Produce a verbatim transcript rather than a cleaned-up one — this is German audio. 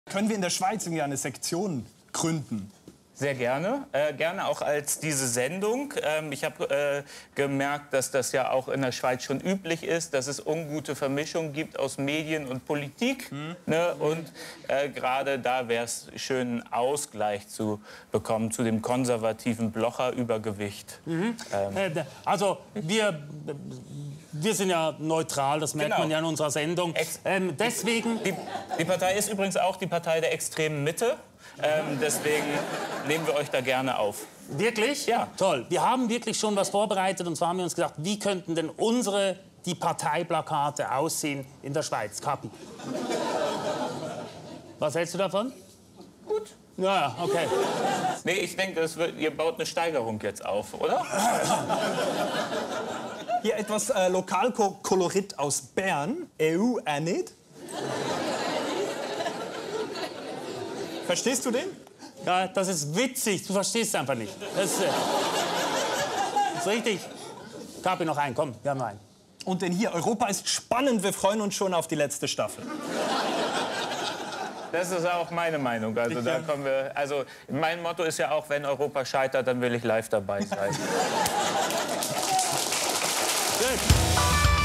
Können wir in der Schweiz irgendwie eine Sektion gründen? Sehr gerne, äh, gerne auch als diese Sendung. Ähm, ich habe äh, gemerkt, dass das ja auch in der Schweiz schon üblich ist, dass es ungute Vermischung gibt aus Medien und Politik. Mhm. Ne? Und äh, gerade da wäre es schön, einen Ausgleich zu bekommen zu dem konservativen Blocher-Übergewicht. Mhm. Ähm. Äh, also wir, wir sind ja neutral, das merkt genau. man ja in unserer Sendung. Ähm, deswegen die, die Partei ist übrigens auch die Partei der extremen Mitte. Ähm, deswegen nehmen wir euch da gerne auf. Wirklich? Ja. Toll. Wir haben wirklich schon was vorbereitet. Und zwar haben wir uns gedacht, wie könnten denn unsere, die Parteiplakate aussehen in der Schweiz? Kapi. Was hältst du davon? Gut. Ja, ja, okay. Nee, ich denke, ihr baut eine Steigerung jetzt auf, oder? Hier etwas äh, Lokalkolorit aus Bern. E U auch nicht. Verstehst du den? Ja, das ist witzig. Du verstehst es einfach nicht. Das ist, äh, das ist richtig. Kapi, noch einen. Komm, wir haben noch einen. Und denn hier, Europa ist spannend. Wir freuen uns schon auf die letzte Staffel. Das ist auch meine Meinung. Also, da kommen wir, also mein Motto ist ja auch, wenn Europa scheitert, dann will ich live dabei sein. Gut.